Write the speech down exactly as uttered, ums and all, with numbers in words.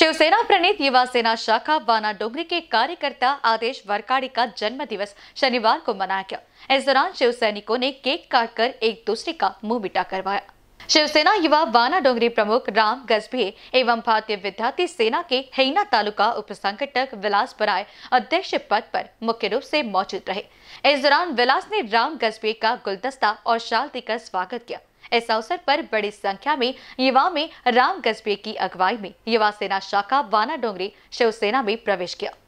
शिवसेना प्रणीत युवा सेना शाखा वाना डोंगरी के कार्यकर्ता आदेश वरकाड़ी का जन्म दिवस शनिवार को मनाया गया। इस दौरान शिव सैनिकों ने केक काटकर एक दूसरे का मुंह मीठा करवाया। शिवसेना युवा वाना डोंगरी प्रमुख राम गजभिये एवं भारतीय विद्यार्थी सेना के हैना तालुका उप संगठक विलास बराय अध्यक्ष पद पर मुख्य रूप से मौजूद रहे। इस दौरान विलास ने राम गजभिये का गुलदस्ता और शाल देकर स्वागत किया। इस अवसर पर बड़ी संख्या में युवाओं में राम गजभिये की अगुवाई में युवा सेना शाखा वाना डोंगरी शिवसेना में प्रवेश किया।